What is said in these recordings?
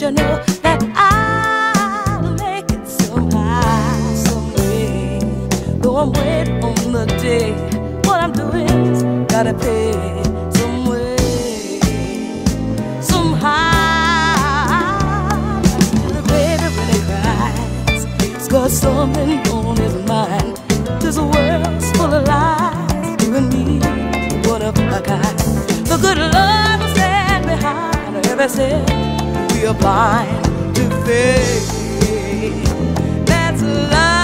you know that I'll make it somehow, some way. Though I'm waiting on the day, what I'm doing is gotta pay some way, somehow. The baby when he cries, he's got something on his mind. This world's full of lies, you and me, one of a kind. The good love is stand behind every step. We are blind to faith. That's love.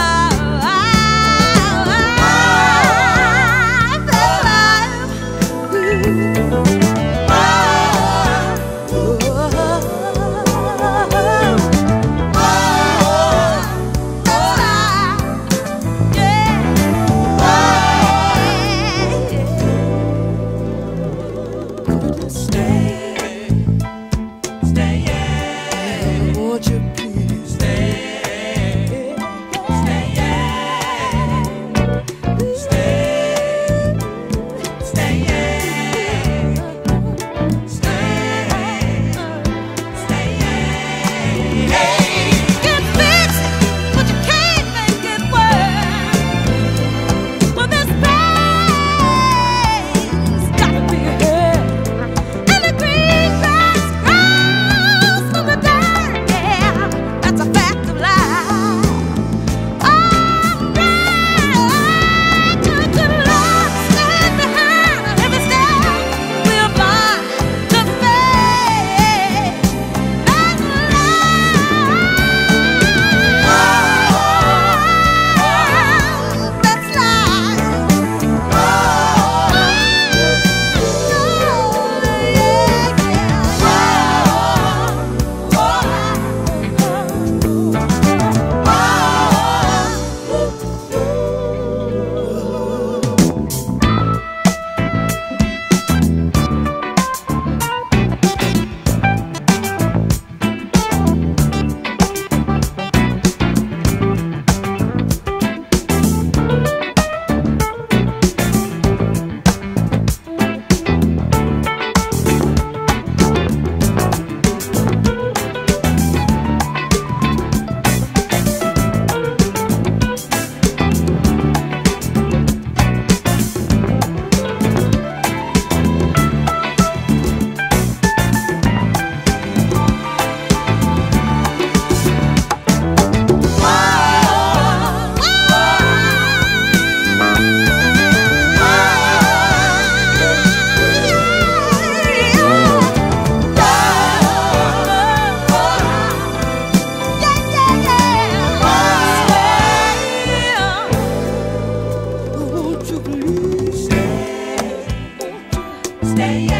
Stay